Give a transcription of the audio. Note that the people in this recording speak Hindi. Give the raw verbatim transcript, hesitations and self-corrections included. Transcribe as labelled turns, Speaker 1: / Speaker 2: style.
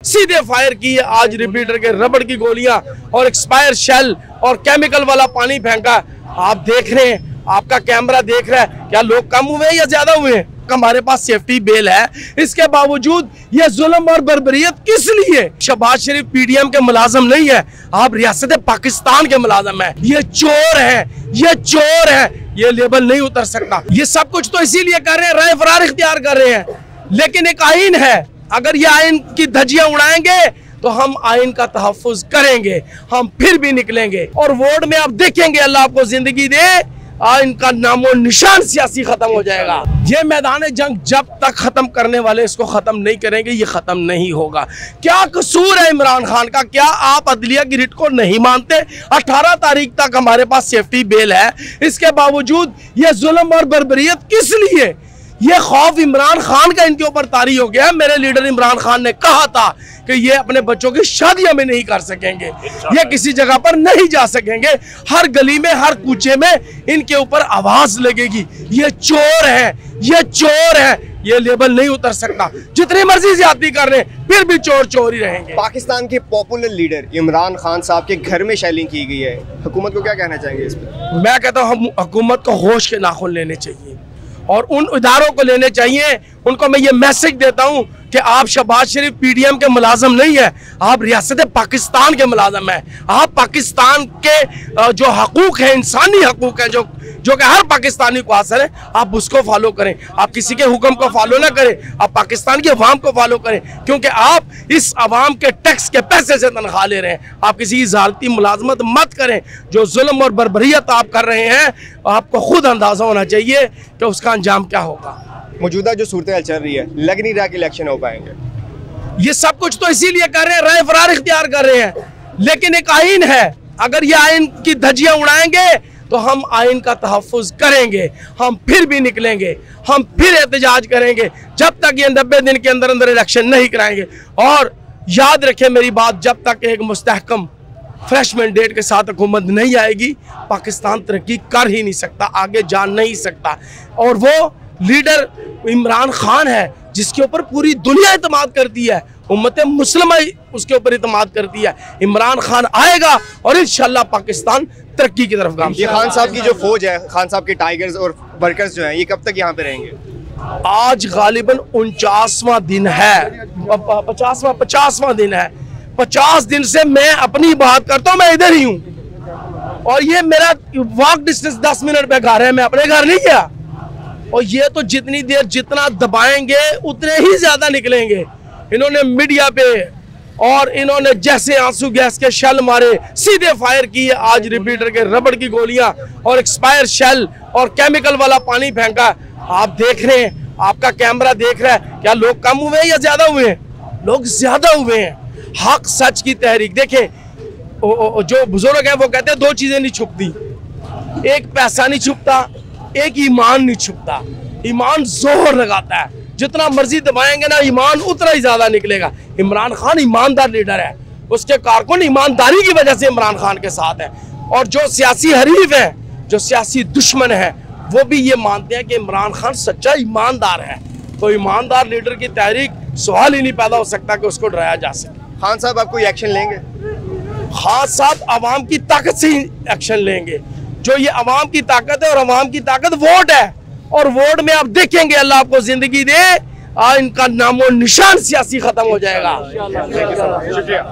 Speaker 1: सीधे फायर की है। आज रिपीटर के रबड़ की गोलियां और एक्सपायर शेल और केमिकल वाला पानी फेंका। आप देख रहे हैं, आपका कैमरा देख रहा है, क्या लोग कम हुए हैं या ज्यादा हुए हैं? हमारे पास सेफ्टी बेल है, इसके बावजूद ये जुल्म और बर्बरियत किस लिए? शहबाज शरीफ पीडीएम के मुलाजम नहीं है, आप रियासत पाकिस्तान के मुलाजम है। ये चोर है, ये चोर है, ये लेबल नहीं उतर सकता। ये सब कुछ तो इसीलिए कर रहे हैं, राय फरार इख्तियार कर रहे हैं, लेकिन एक आइन है, अगर ये आइन की धज्जियां उड़ाएंगे तो हम आइन का तहफ्फुज करेंगे, हम फिर भी निकलेंगे। और वोट में आप देखेंगे, अल्लाह आपको जिंदगी दे, इनका नामो निशान सियासी खत्म हो जाएगा। ये मैदान जंग जब तक खत्म करने वाले इसको खत्म नहीं करेंगे, ये खत्म नहीं होगा। क्या कसूर है इमरान खान का? क्या आप अदलिया की रिट को नहीं मानते? अठारह तारीख तक हमारे पास सेफ्टी बेल है, इसके बावजूद ये जुल्म और बर्बरियत किस लिए? ये खौफ इमरान खान का इनके ऊपर तारी हो गया। मेरे लीडर इमरान खान ने कहा था कि ये अपने बच्चों की शादियां में नहीं कर सकेंगे, ये किसी जगह पर नहीं जा सकेंगे, हर गली में हर कूचे में इनके ऊपर आवाज लगेगी। ये चोर है, ये चोर है, ये लेबल नहीं उतर सकता। जितनी मर्जी ज्यादती कर रहे हैं, फिर भी चोर चोर ही रहेंगे।
Speaker 2: पाकिस्तान के पॉपुलर लीडर इमरान खान साहब के घर में शेलिंग की गई है, हुकूमत को क्या कहना चाहेंगे इस पर?
Speaker 1: मैं कहता हूँ हम हुकूमत को होश के नाखून लेने चाहिए और उन इदारों को लेने चाहिए। उनको मैं ये मैसेज देता हूं कि आप शहबाज शरीफ पीडीएम के मुलाजम नहीं है, आप रियासत पाकिस्तान के मुलाजम हैं। आप पाकिस्तान के जो हकूक है, इंसानी हकूक है, जो जो कि हर पाकिस्तानी को हासिल है, आप उसको फॉलो करें। आप किसी के हुक्म को फॉलो ना करें, आप पाकिस्तान की अवाम को फॉलो करें, क्योंकि आप इस अवाम के टैक्स के पैसे से तनख्वाह ले रहे हैं। आप किसी की ज़ालती मुलाजमत मत करें। जो जुल्म और बर्बरियत आप कर रहे हैं, आपको खुद अंदाजा होना चाहिए कि उसका अंजाम क्या होगा।
Speaker 2: मौजूदा जो सूरत हाल चल रही है, लग नहीं रहा कि इलेक्शन हो पाएंगे।
Speaker 1: ये सब कुछ तो इसीलिए कर रहे हैं, राय फरार इख्तियार कर रहे हैं, लेकिन एक आइन है, अगर ये आइन की धज्जियां उड़ाएंगे तो हम आइन का तहफ्फुज करेंगे, हम फिर भी निकलेंगे, हम फिर एहतजाज करेंगे, जब तक ये नब्बे दिन के अंदर अंदर इलेक्शन नहीं कराएंगे। और याद रखें मेरी बात, जब तक एक मुस्तहकम फ्रेश मैंडेट के साथ हुकूमत नहीं आएगी, पाकिस्तान तरक्की कर ही नहीं सकता, आगे जा नहीं सकता। और वो लीडर इमरान खान है जिसके ऊपर पूरी दुनिया इत्मीनाद करती है, उम्मत मुस्लिमा उसके ऊपर इत्मीनाद करती है। इमरान खान आएगा और इंशाल्लाह पाकिस्तान तरक्की की तरफ गामज़न।
Speaker 2: ये खान साहब की जो फौज है, खान साहब के टाइगर्स और वर्कर्स जो हैं, ये कब तक यहाँ पे रहेंगे?
Speaker 1: आज गालिबन उनचासवां दिन है, पचासवां पचासवां दिन है। पचास दिन से मैं अपनी बात करता हूँ, मैं इधर ही हूँ और ये मेरा वॉक डिस्टेंस दस मिनट पे घर है, मैं अपने घर नहीं गया। और ये तो जितनी देर जितना दबाएंगे उतने ही ज्यादा निकलेंगे। इन्होंने मीडिया पे और इन्होंने जैसे आंसू गैस के शेल मारे, सीधे फायर की है। आज रिपीटर के रबड़ की गोलियां और एक्सपायर शेल और केमिकल वाला पानी फेंका। आप देख रहे हैं, आपका कैमरा देख रहा है, क्या लोग कम हुए हैं या ज्यादा हुए हैं? लोग ज्यादा हुए हैं। हक सच की तहरीक देखें, जो बुजुर्ग हैं वो कहते हैं दो चीजें नहीं छुपती, एक पैसा नहीं छुपता, एक ईमान नहीं छुपता। ईमान जोर लगाता है, जितना मर्जी दबाएंगे ना, ईमान उतना ही ज्यादा निकलेगा। इमरान खान ईमानदार लीडर है, उसके कारकुन ईमानदारी की वजह से इमरान खान के साथ है। और जो सियासी हरीफ है, जो सियासी दुश्मन है, वो भी ये मानते हैं कि इमरान खान सच्चा ईमानदार है। तो ईमानदार लीडर की तहरीक सवाल ही नहीं पैदा हो सकता कि उसको डराया जा सके।
Speaker 2: खान साहब आप कोई एक्शन लेंगे?
Speaker 1: खान साहब अवाम की ताकत से ही एक्शन लेंगे। जो ये अवाम की ताकत है, और अवाम की ताकत वोट है, और वोट में आप देखेंगे, अल्लाह आपको जिंदगी दे, इनका नामो निशान सियासी खत्म हो जाएगा।